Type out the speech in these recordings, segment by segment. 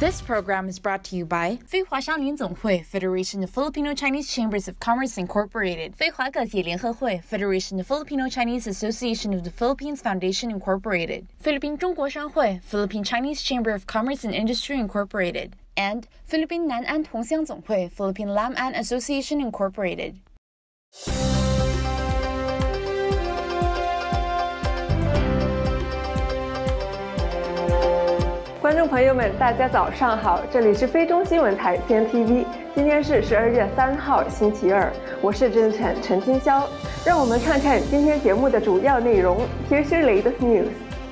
This program is brought to you by 非华商联总会 Federation of Filipino-Chinese Chambers of Commerce Incorporated 非华各界联合会 Federation of Filipino-Chinese Association of the Philippines Foundation Incorporated 菲律宾中国商会 Philippine-Chinese Chamber of Commerce and Industry Incorporated and 菲律宾南安同乡总会 Philippine-Lam-An Association Incorporated。 观众朋友们，大家早上好，这里是非中新闻台 Cntv， 今天是12月3号星期二，我是主持人陈金霄，让我们看看今天节目的主要内容。Here's your latest news.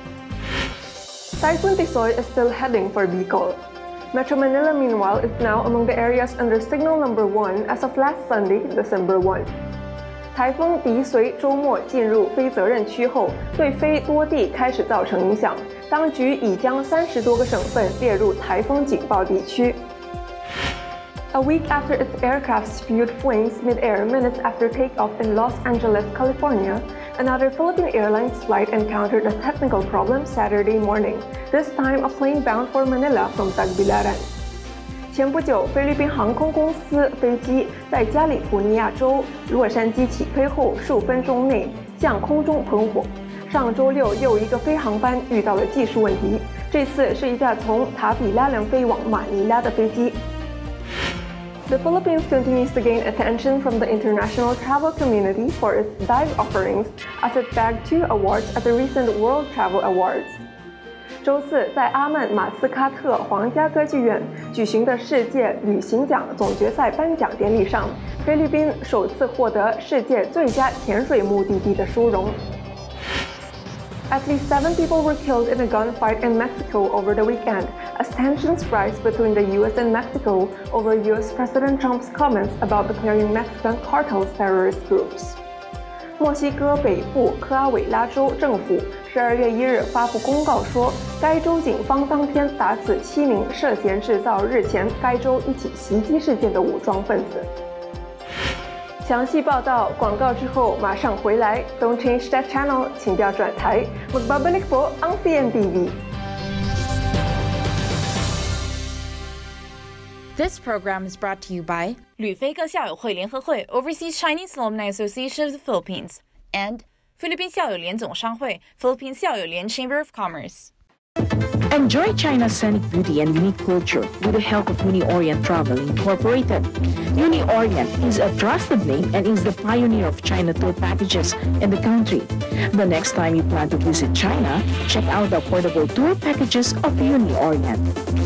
Typhoon Tisoy is still heading for Bicol. Metro Manila, meanwhile, is now among the areas under Signal No. 1 as of last Sunday, December 1. 台风迪随周末进入非责任区后，对非多地开始造成影响。当局已将30多个省份列入台风警报地区。A week after its aircraft spewed flames mid-air minutes after takeoff in Los Angeles, California, another Philippine Airlines flight encountered a technical problem Saturday morning, this time a plane bound for Manila from Tagbilaran. 前不久，菲律宾航空公司飞机在加利福尼亚州洛杉矶起飞后数分钟内向空中喷火。上周六又一个飞航班遇到了技术问题，这次是一架从塔比拉良飞往马尼拉的飞机。The Philippines continues to gain attention from the international travel community for its dive offerings as it bagged 2 awards at the recent World Travel Awards. 周四，在阿曼马斯喀特皇家歌剧院举行的世界旅行奖总决赛颁奖典礼上，菲律宾首次获得世界最佳潜水目的地的殊荣。At least 7 people were killed in a gunfight in Mexico over the weekend as tensions rise between the U.S. and Mexico over U.S. President Trump's comments about declaring Mexican cartels terrorist groups. 墨西哥北部科阿韦拉州政府12月1日发布公告说，该州警方当天打死7名涉嫌制造日前该州一起袭击事件的武装分子。详细报道广告之后马上回来 ，Don't change that channel， 请不要转台。Magbabalik po ang CNTV。 This program is brought to you by 旅非各校友会联合会 Overseas Chinese Alumni Association of the Philippines and 菲律宾校友联总商会 Philippine 校友联 Chamber of Commerce. Enjoy China's scenic beauty and unique culture with the help of Uni Orient Travel Incorporated. Uni Orient is a trusted name and is the pioneer of China tour packages in the country. The next time you plan to visit China, check out the affordable tour packages of Uni Orient.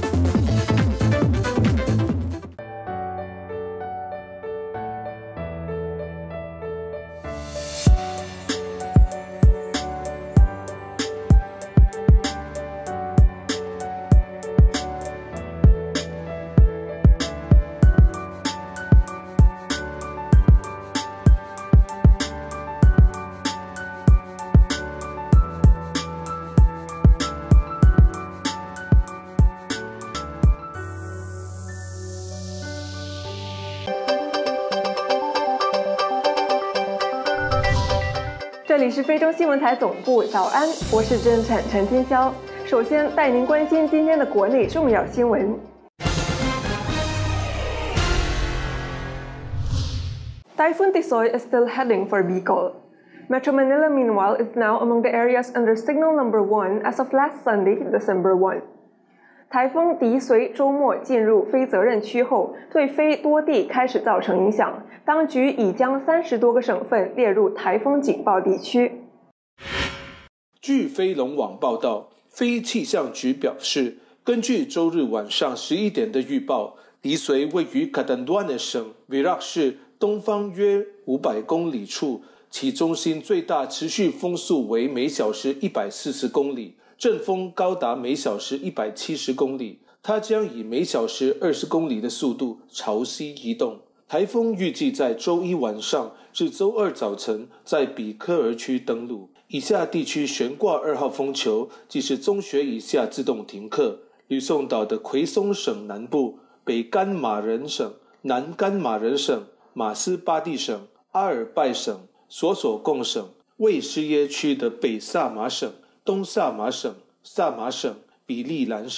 这里是非洲新闻台总部，早安，我是主持人陈金霄。首先带您关心今天的国内重要新闻。Typhoon Tisoy is still heading for Bicol. Metro Manila, meanwhile, is now among the areas under Signal No. 1 as of last Sunday, December 1. 台风迪随周末进入非责任区后，对非多地开始造成影响。当局已将30多个省份列入台风警报地区。 据飞龙网报道，非气象局表示，根据周日晚上11点的预报，迪随位于卡丹端的省维拉市东方约500公里处，其中心最大持续风速为每小时140公里。阵风高达每小时170公里，它将以每小时20公里的速度朝西移动。台风预计在周一晚上至周二早晨在比科尔区登陆。以下地区悬挂2号风球，即是中学以下自动停课。吕宋岛的奎松省南部、北甘马人省、南甘马人省、马斯巴蒂省、阿尔拜省、索索贡省、卫士耶区的北萨马省、东萨马省、萨马省、比利兰省。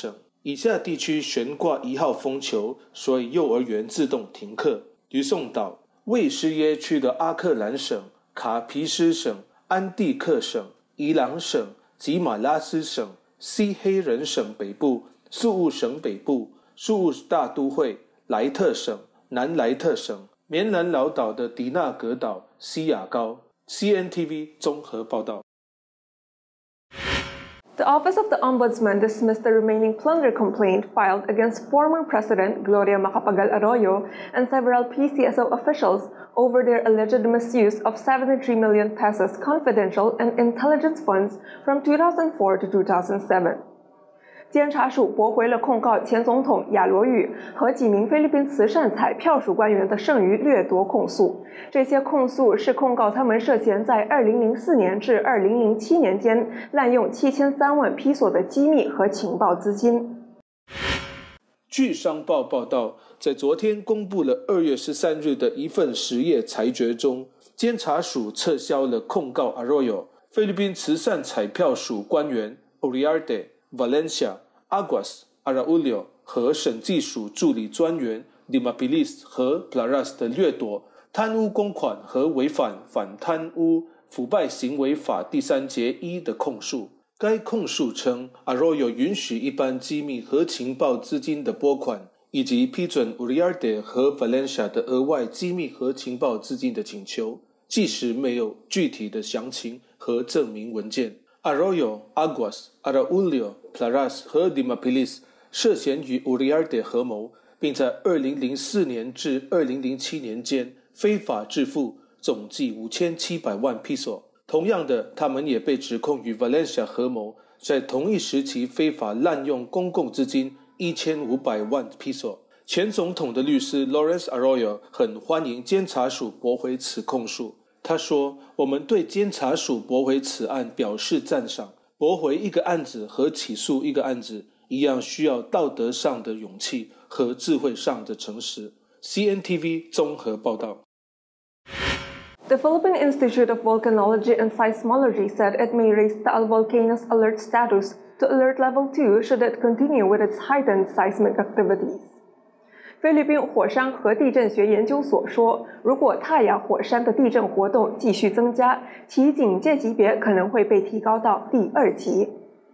以下地区悬挂1号风球，所以幼儿园自动停课。吕宋岛、卫士耶区的阿克兰省、卡皮斯省、安蒂克省、伊朗省、吉马拉斯省、西黑人省北部、宿务省北部、宿务大都会、莱特省、南莱特省、棉兰老岛的迪纳格岛、西雅高。CNTV 综合报道。 The Office of the Ombudsman dismissed the remaining plunder complaint filed against former President Gloria Macapagal-Arroyo and several PCSO officials over their alleged misuse of 73 million pesos confidential and intelligence funds from 2004 to 2007. 监察署驳回了控告前总统亚罗瑜和几名菲律宾慈善彩票署官员的剩余掠夺控诉。这些控诉是控告他们涉嫌在2004年至2007年间滥用7003万披索的机密和情报资金。 据商报报道，在昨天公布了2月13日的一份10页裁决中，监察署撤销了控告 Arroyo、菲律宾慈善彩票署官员 Uriarte、Valencia、Aguas、Araulio 和审计署助理专员 Dimapilis 和 Plaras 的掠夺、贪污公款和违反反贪污腐败行为法第3节1的控诉。该控诉称 Arroyo 允许一般机密和情报资金的拨款，以及批准 Uriarte 和 Valencia 的额外机密和情报资金的请求，即使没有具体的详情和证明文件。Arroyo、Aguas、Araulio、Plaras 和 Dimapilis 涉嫌与 Uriarte 合谋，并在2004年至2007年间非法致富总计5700万披索。同样的，他们也被指控与 Valencia 合谋，在同一时期非法滥用公共资金1500万披索。前总统的律师 Lawrence Arroyo 很欢迎监察署驳回此控诉。他说，我们对监察署驳回此案表示赞赏。驳回一个案子和起诉一个案子一样，需要道德上的勇气和智慧上的诚实。CNTV 综合报道。 The Philippine Institute of Volcanology and Seismology said it may raise the volcano's alert status to alert level 2 should it continue with its heightened seismic activities. 菲律宾火山和地震学研究所说，如果泰雅火山的地震活动继续增加，其警戒级别可能会被提高到第2级。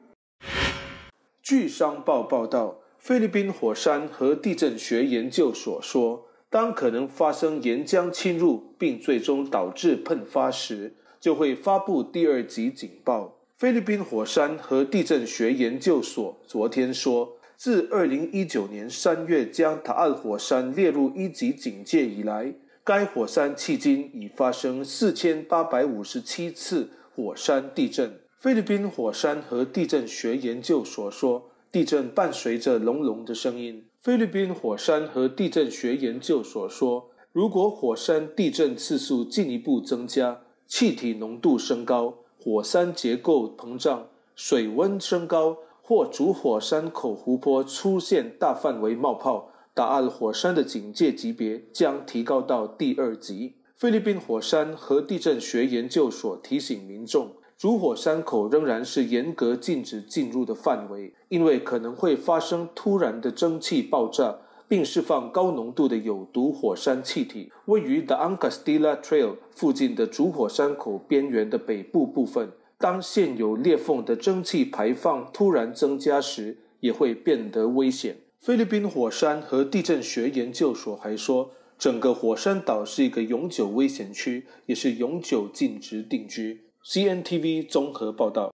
据商报报道，菲律宾火山和地震学研究所说，当可能发生岩浆侵入并最终导致喷发时，就会发布第2级警报。菲律宾火山和地震学研究所昨天说，自2019年3月将塔尔火山列入1级警戒以来，该火山迄今已发生4857次火山地震。菲律宾火山和地震学研究所说，地震伴随着隆隆的声音。菲律宾火山和地震学研究所说，如果火山地震次数进一步增加，气体浓度升高，火山结构膨胀，水温升高，或主火山口湖泊出现大范围冒泡，塔尔火山的警戒级别将提高到第2级。菲律宾火山和地震学研究所提醒民众，主火山口仍然是严格禁止进入的范围，因为可能会发生突然的蒸汽爆炸，并释放高浓度的有毒火山气体。位于 The Angkastila Trail 附近的主火山口边缘的北部部分，当现有裂缝的蒸汽排放突然增加时，也会变得危险。菲律宾火山和地震学研究所还说，整个火山岛是一个永久危险区，也是永久禁止定居。CNTV 综合报道。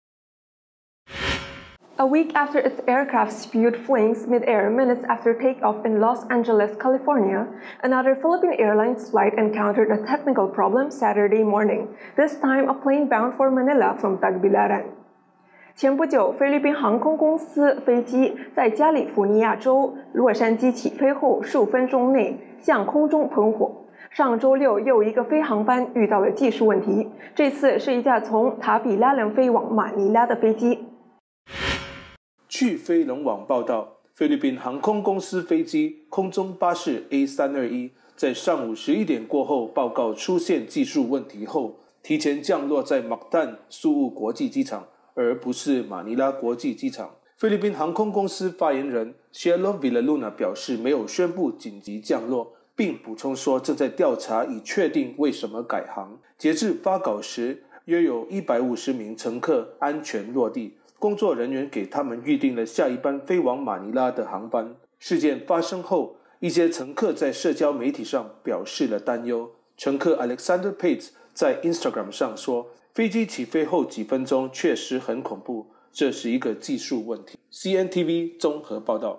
A week after its aircraft spewed flames mid-air minutes after takeoff in Los Angeles, California, another Philippine Airlines flight encountered a technical problem Saturday morning, this time a plane bound for Manila from Tagbilaran. 前不久，菲律宾航空公司飞机在加利福尼亚州洛杉矶起飞后数分钟内向空中喷火。上周六又一个飞航班遇到了技术问题，这次是一架从塔比拉兰飞往马尼拉的飞机。 据飞龙网报道，菲律宾航空公司飞机空中巴士 A321 在上午11点过后报告出现技术问题后，提前降落在马旦苏务国际机场，而不是马尼拉国际机场。 菲律宾航空公司发言人 Cielo Villaluna 表示没有宣布紧急降落，并补充说正在调查以确定为什么改航。截至发稿时，约有150名乘客安全落地，工作人员给他们预定了下一班飞往马尼拉的航班。事件发生后，一些乘客在社交媒体上表示了担忧。乘客 Alexander Pates 在 Instagram 上说，飞机起飞后几分钟确实很恐怖，这是一个技术问题。 CNTV 综合报道。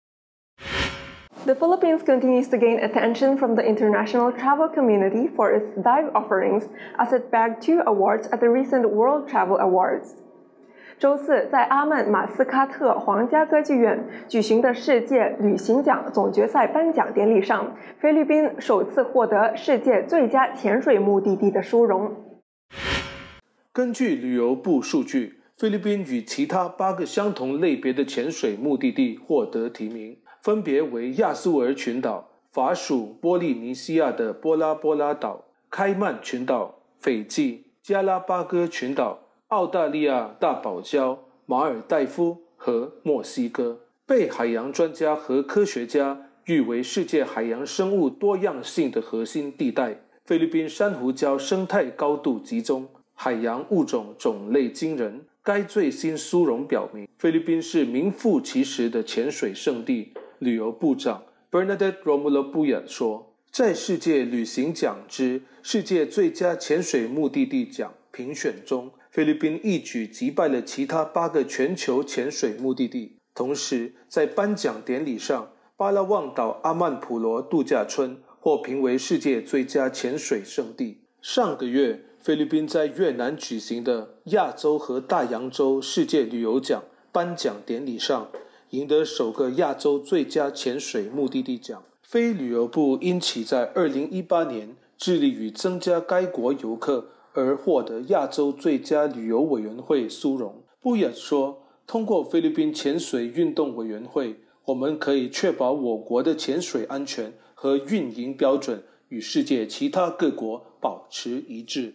The Philippines continues to gain attention from the international travel community for its dive offerings as it bagged 2 awards at the recent World Travel Awards. 周四，在阿曼马斯喀特皇家歌剧院举行的世界旅行奖总决赛颁奖典礼上，菲律宾首次获得世界最佳潜水目的地的殊荣。 根据旅游部数据，菲律宾与其他8个相同类别的潜水目的地获得提名，分别为亚速尔群岛、法属波利尼西亚的波拉波拉岛、开曼群岛、斐济、加拉巴哥群岛、澳大利亚大堡礁、马尔代夫和墨西哥。被海洋专家和科学家誉为世界海洋生物多样性的核心地带。菲律宾珊瑚礁生态高度集中，海洋物种种类惊人。该最新殊荣表明，菲律宾是名副其实的潜水圣地。旅游部长 Bernadette Romulo Buyat 说，在世界旅行奖之世界最佳潜水目的地奖评选中，菲律宾一举击败了其他8个全球潜水目的地。同时，在颁奖典礼上，巴拉望岛阿曼普罗度假村获评为世界最佳潜水圣地。上个月，菲律宾在越南举行的亚洲和大洋洲世界旅游奖颁奖典礼上，赢得首个亚洲最佳潜水目的地奖。非旅游部因其在2018年致力于增加该国游客而获得亚洲最佳旅游委员会殊荣。布也说，通过菲律宾潜水运动委员会，我们可以确保我国的潜水安全和运营标准与世界其他各国保持一致。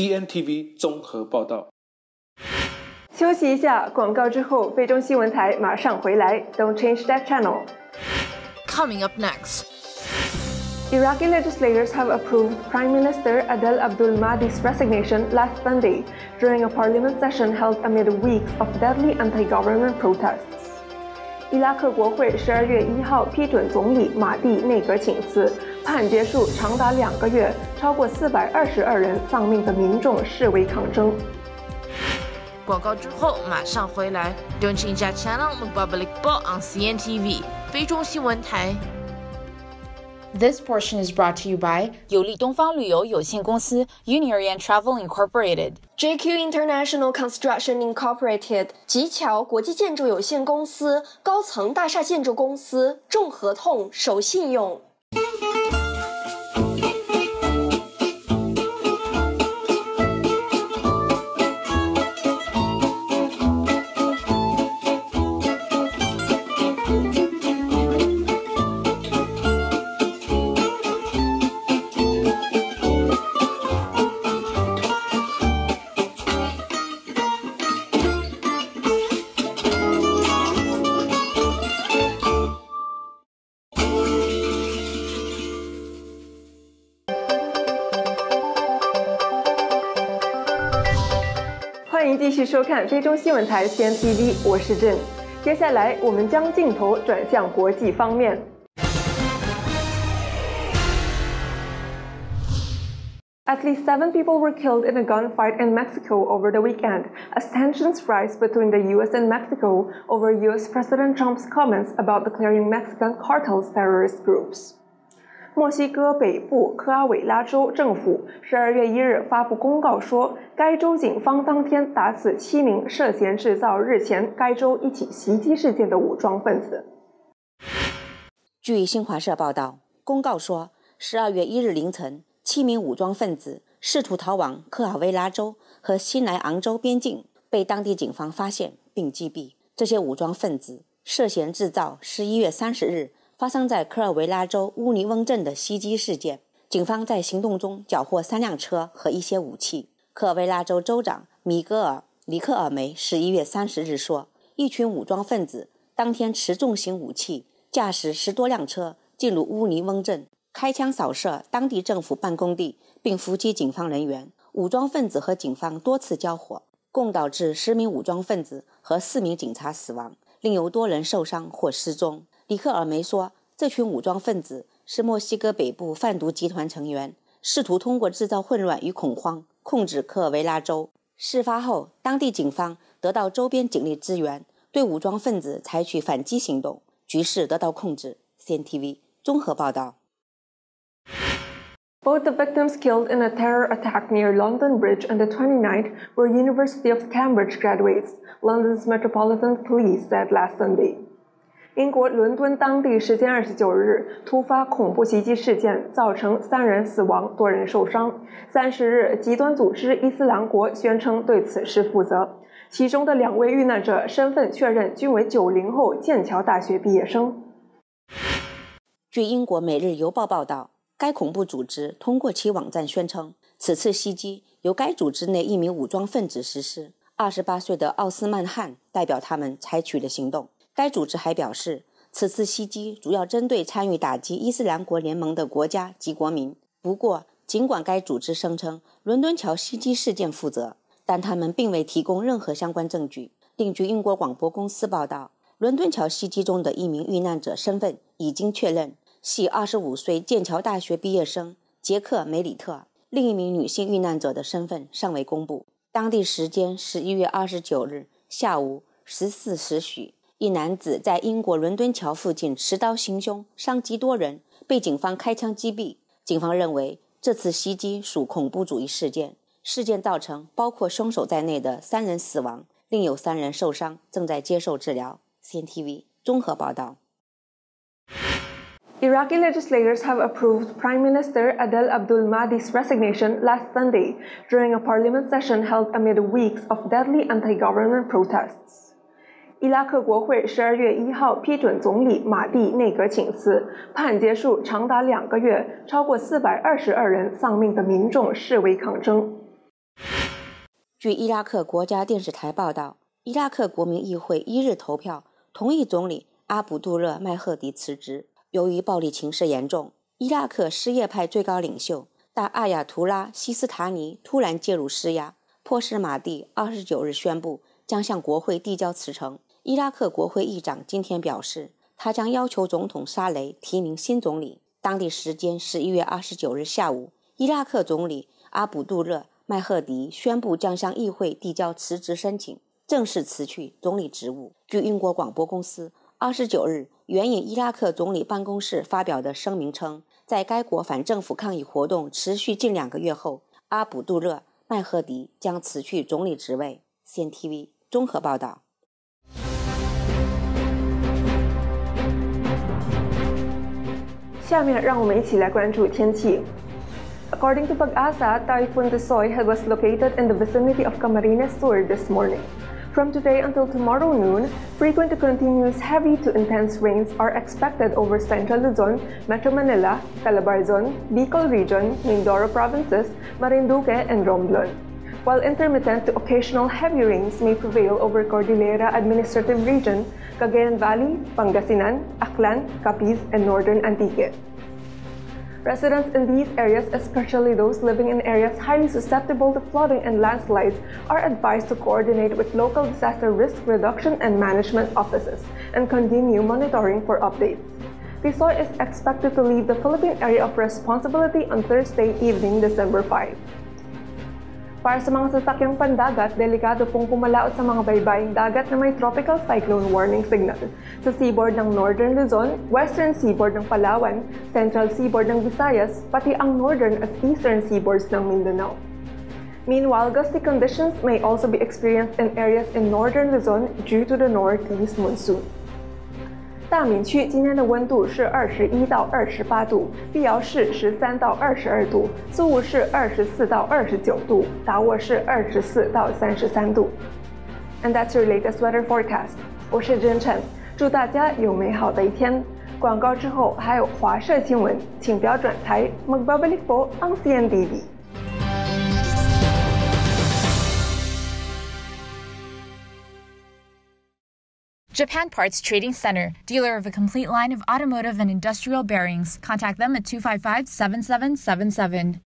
CNTV 综合报道。 休息一下，广告之后，非中新闻台马上回来。Don't change that channel. Coming up next. Iraqi legislators have approved Prime Minister Adel Abdul Mahdi's resignation last Sunday during a parliament session held amid weeks of deadly anti-government protests. 伊拉克国会12月1号批准总理马蒂内阁请辞，判结束长达2个月、超过422人丧命的民众示威抗争。 广告之后马上回来。Don't change that channel. Magbabalik po ang CNTV 非中新闻台。This portion is brought to you by 有利东方旅游有限公司 Regeneration Travel Incorporated, JQ International Construction Incorporated 吉桥国际建筑有限公司、高层大厦建筑公司，重合同，守信用。 欢迎继续收看非中新闻台 CNTV， 我是郑。接下来我们将镜头转向国际方面。At least 7 people were killed in a gunfight in Mexico over the weekend as tensions rise between the U.S. and Mexico over U.S. President Trump's comments about declaring Mexican cartels terrorist groups. 墨西哥北部科阿韦拉州政府12月1日发布公告说，该州警方当天打死7名涉嫌制造日前该州一起袭击事件的武装分子。 据新华社报道，公告说，12月1日凌晨，7名武装分子试图逃往科尔维拉州和新莱昂州边境，被当地警方发现并击毙。这些武装分子涉嫌制造11月30日发生在科尔维拉州乌尼翁镇的袭击事件。警方在行动中缴获3辆车和一些武器。科尔维拉州州长米戈尔·里克尔梅11月30日说， 一群武装分子当天持重型武器，驾驶10多辆车进入乌尼翁镇，开枪扫射当地政府办公地，并伏击警方人员。武装分子和警方多次交火，共导致10名武装分子和4名警察死亡，另有多人受伤或失踪。里克尔梅说，这群武装分子是墨西哥北部贩毒集团成员，试图通过制造混乱与恐慌控制科尔维拉州。事发后，当地警方得到周边警力支援，对武装分子采取反击行动，局势得到控制。Cntv 综合报道。 Both the victims killed in a terror attack near London Bridge on the 29th were University of Cambridge graduates, London's Metropolitan Police said last Sunday. 英国伦敦当地时间29日突发恐怖袭击事件，造成3人死亡，多人受伤。30日，极端组织伊斯兰国宣称对此事负责。其中的2位遇难者身份确认均为90后剑桥大学毕业生。 据英国《每日邮报》报道，该恐怖组织通过其网站宣称，此次袭击由该组织内一名武装分子实施。28岁的奥斯曼汗代表他们采取的行动。该组织还表示，此次袭击主要针对参与打击伊斯兰国联盟的国家及国民。不过，尽管该组织声称伦敦桥袭击事件负责，但他们并未提供任何相关证据。另据英国广播公司报道，伦敦桥袭击中的一名遇难者身份已经确认，系25岁剑桥大学毕业生杰克·梅里特。另一名女性遇难者的身份尚未公布。当地时间11月29日下午14时许，一男子在英国伦敦桥附近持刀行凶，伤及多人，被警方开枪击毙。警方认为这次袭击属恐怖主义事件，事件造成包括凶手在内的3人死亡，另有3人受伤，正在接受治疗。Cntv 综合报道。 Iraqi legislators have approved Prime Minister Adel Abdul Mahdi's resignation last Sunday during a parliament session held amid weeks of deadly anti-government protests. 伊拉克国会12月1号批准总理马蒂内阁请辞，判结束长达2个月、超过422人丧命的民众示威抗争。 据伊拉克国家电视台报道，伊拉克国民议会1日投票同意总理阿卜杜勒麦赫迪辞职。由于暴力情势严重，伊拉克什叶派最高领袖大阿亚图拉西斯塔尼突然介入施压，迫使马蒂29日宣布将向国会递交辞呈。伊拉克国会议长今天表示，他将要求总统沙雷提名新总理。当地时间11月29日下午，伊拉克总理阿卜杜勒麦赫迪宣布将向议会递交辞职申请，正式辞去总理职务。据英国广播公司29日援引伊拉克总理办公室发表的声明称，在该国反政府抗议活动持续近2个月后，阿卜杜勒麦赫迪将辞去总理职位。Cntv 综合报道。 下面让我们一起来关注天气。According to Pag-asa, Typhoon Tisoy was located in the vicinity of Camarines Sur this morning. From today until tomorrow noon, frequent to continuous heavy to intense rains are expected over Central Luzon, Metro Manila, Calabarzon, Bicol Region, Mindoro Provinces, Marinduque, and Romblon, while intermittent to occasional heavy rains may prevail over Cordillera Administrative Region, Cagayan Valley, Pangasinan, Aklan, Capiz, and Northern Antique. Residents in these areas, especially those living in areas highly susceptible to flooding and landslides, are advised to coordinate with local disaster risk reduction and management offices and continue monitoring for updates. Tisoy is expected to leave the Philippine area of responsibility on Thursday evening, December 5. Para sa mga sasakyang pandagat, delikado pong pumalaot sa mga baybaying dagat na may tropical cyclone warning signal sa seaboard ng Northern Luzon, Western seaboard ng Palawan, Central seaboard ng Visayas, pati ang Northern at Eastern seaboards ng Mindanao. Meanwhile, gusty conditions may also be experienced in areas in Northern Luzon due to the northeast monsoon. 大闽区今天的温度是21到28度，碧瑶市13到22度，苏武市24到29度，达沃市24到33度。And that's your latest weather forecast. 我是真晨，祝大家有美好的一天。广告之后还有华社新闻，请不要转台。Magbabalik po ang CNTV. Japan Parts Trading Center, dealer of a complete line of automotive and industrial bearings. Contact them at 255-7777.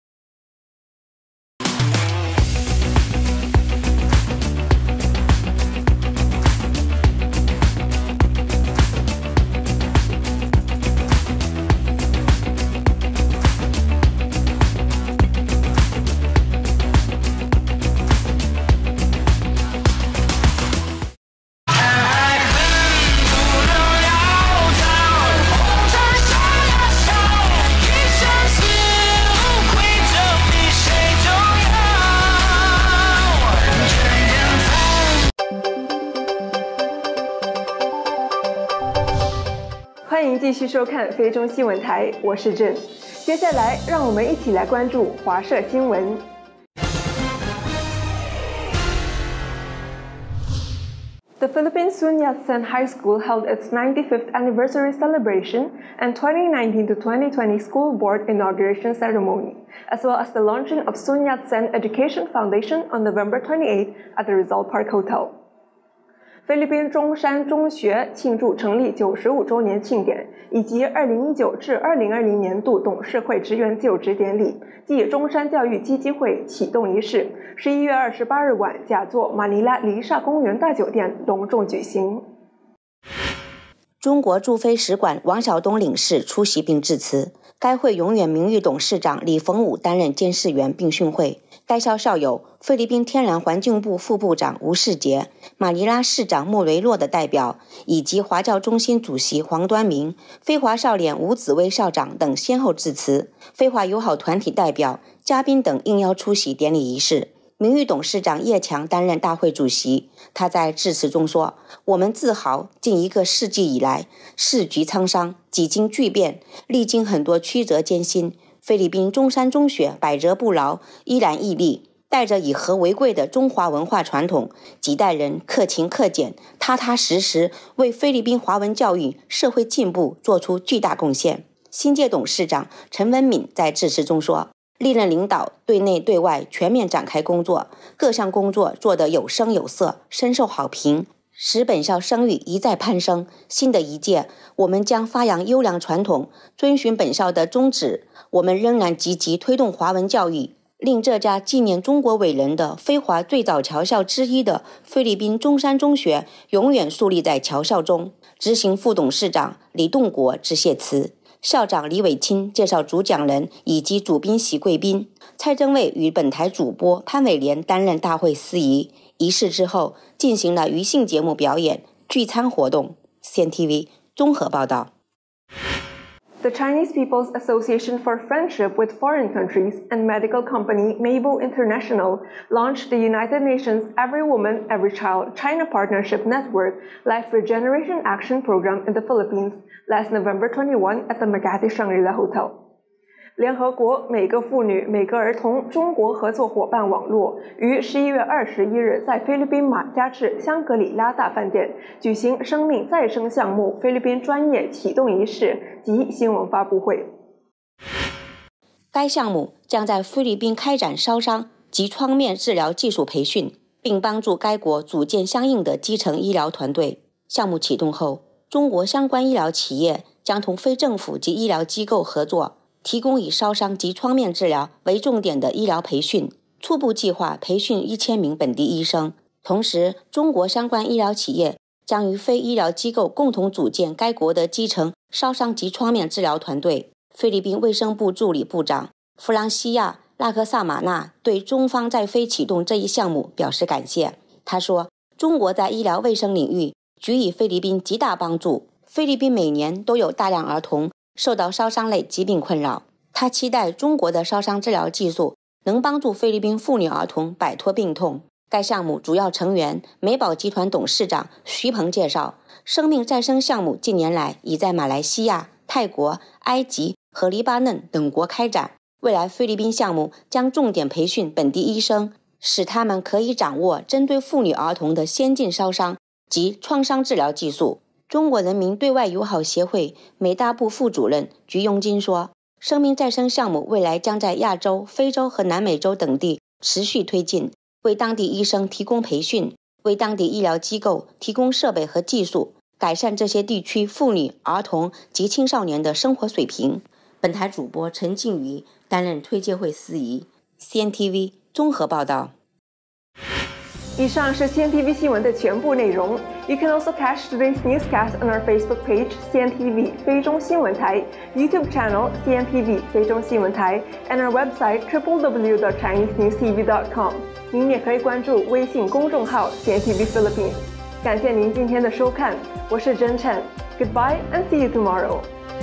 欢迎继续收看非中新闻台，我是郑。接下来，让我们一起来关注华社新闻。The Philippine Sun Yat-sen High School held its 95th anniversary celebration and 2019 to 2020 school board inauguration ceremony, as well as the launching of Sun Yat-sen Education Foundation on November 28 at the Rizal Park Hotel. 菲律宾中山中学庆祝成立95周年庆典，以及2019至2020年度董事会职员就职典礼暨中山教育基金会启动仪式11月28日晚甲座马尼拉黎萨公园大酒店隆重举行。 中国驻菲使馆王晓东领事出席并致辞。该会永远名誉董事长李逢武担任监事员并训会。该校校友菲律宾天然环境部副部长吴世杰、马尼拉市长莫雷洛的代表，以及华教中心主席黄端明、非华少联吴子威校长等先后致辞。非华友好团体代表、嘉宾等应邀出席典礼仪式。名誉董事长叶强担任大会主席。他在致辞中说：“我们自豪，近1个世纪以来，世局沧桑，几经巨变，历经很多曲折艰辛，菲律宾中山中学百折不挠，依然屹立，带着以和为贵的中华文化传统，几代人克勤克俭，踏踏实实为菲律宾华文教育社会进步做出巨大贡献。”新届董事长陈文敏在致辞中说：“历任领导对内对外全面展开工作，各项工作做得有声有色，深受好评，使本校声誉一再攀升。新的一届，我们将发扬优良传统，遵循本校的宗旨，我们仍然积极推动华文教育，令这家纪念中国伟人的非华最早侨校之一的菲律宾中山中学永远树立在侨校中。”执行副董事长李栋国致谢词。校长李伟清介绍主讲人以及主宾席贵宾。蔡正卫与本台主播潘伟莲担任大会司仪。仪式之后进行了余兴节目表演、聚餐活动。Cntv 综合报道。 The Chinese People's Association for Friendship with Foreign Countries and medical company Mebo International launched the United Nations Every Woman, Every Child China Partnership Network Life Regeneration Action Program in the Philippines last November 21 at the Makati Shangri-La Hotel. 联合国每个妇女每个儿童中国合作伙伴网络于11月21日在菲律宾马加治香格里拉大饭店举行生命再生项目菲律宾专业启动仪式及新闻发布会。 该项目将在菲律宾开展烧伤及创面治疗技术培训，并帮助该国组建相应的基层医疗团队。项目启动后，中国相关医疗企业将同非政府及医疗机构合作，提供以烧伤及创面治疗为重点的医疗培训，初步计划培训1000名本地医生。同时，中国相关医疗企业将与非医疗机构共同组建该国的基层烧伤及创面治疗团队。菲律宾卫生部助理部长弗朗西亚·拉克萨马纳对中方在菲启动这一项目表示感谢。他说：“中国在医疗卫生领域给予菲律宾极大帮助，菲律宾每年都有大量儿童受到烧伤类疾病困扰。他期待中国的烧伤治疗技术能帮助菲律宾妇女儿童摆脱病痛。”该项目主要成员美宝集团董事长徐鹏介绍，生命再生项目近年来已在马来西亚、泰国、埃及和黎巴嫩等国开展。未来菲律宾项目将重点培训本地医生，使他们可以掌握针对妇女儿童的先进烧伤及创伤治疗技术。中国人民对外友好协会美大部副主任菊永金说，生命再生项目未来将在亚洲、非洲和南美洲等地持续推进，为当地医生提供培训， 为当地医疗机构提供设备和技术，改善这些地区妇女、儿童及青少年的生活水平。本台主播陈静瑜担任推介会司仪。CNTV 综合报道。 以上是 Cntv 新闻的全部内容。You can also catch today's newscast on our Facebook page, Cntv 菲中新闻台, YouTube channel, Cntv 菲中新闻台, and our website, www.chinesenewstv.com. 您也可以关注微信公众号 Cntv Philippine。感谢您今天的收看，我是真琛。Goodbye and see you tomorrow.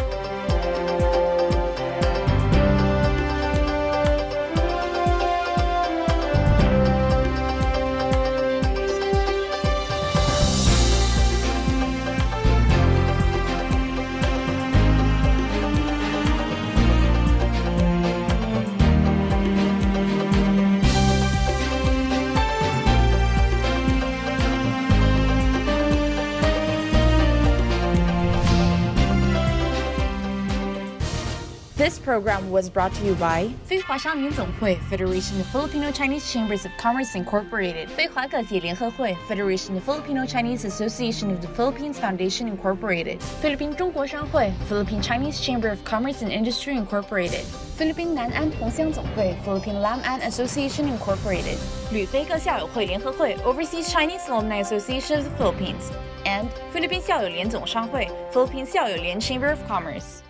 This program was brought to you by 非华商联总会 Federation of Filipino-Chinese Chambers of Commerce Incorporated 非华各界联合会 Federation of Filipino-Chinese Association of the Philippines Foundation Incorporated 菲律宾中国商会 Philippine-Chinese Chamber of Commerce and Industry Incorporated 菲律宾南安同乡总会 Philippine-Lam-An Association Incorporated 旅菲各校友会联合会 Overseas Chinese Alumni Association of the Philippines and 菲律宾校友联总商会 Philippine 校友联 Chamber of Commerce